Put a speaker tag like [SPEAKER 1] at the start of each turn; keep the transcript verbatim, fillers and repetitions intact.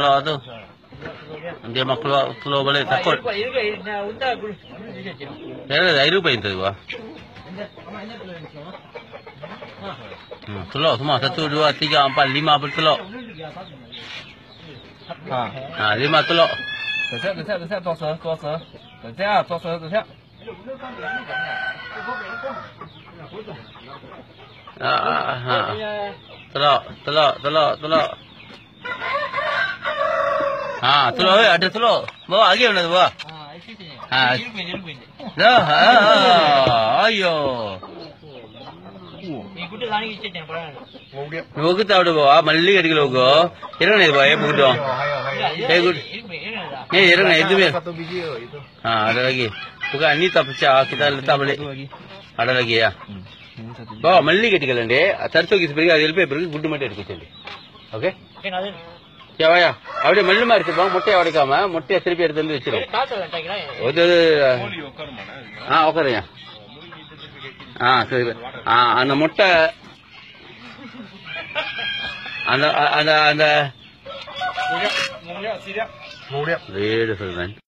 [SPEAKER 1] telur tu. Dia mau keluar telur balik takut. Ya, air apa itu gua? Hmm, telur semua satu dua tiga empat lima bertelur.
[SPEAKER 2] Ah,
[SPEAKER 1] Ah, lima telur.
[SPEAKER 2] 等下等下等下抓蛇抓蛇，等下抓蛇等下。
[SPEAKER 1] Ah, ah, ha. Telur, telur, telur, telur. Ha, telur eh, ada telur. Bawa lagi mana tu bawa? Ha. Dah, ha. Ayo. Logo tahu dah bawa, malli kadi logo. Irang ni bawa, buku dong. Eh, good. Eh, irang ni itu dia. Ha, ada lagi. Bukan ni tak pecah, kita letak balik. Ada lagi ya. Bawa malli kadi kalau ni, terus kita pergi ada lebih pergi good macam itu kita. Okay? Siapa ya? Awak malli mari tu bang, mote awak kama, mote asal biar tentu ciro. Oh tu. Ah, okey ya. Ah, sorry. Ah, anda mote. Anda, anda, anda. Mulia, mulia, mulia. Mulia. Red, sorry.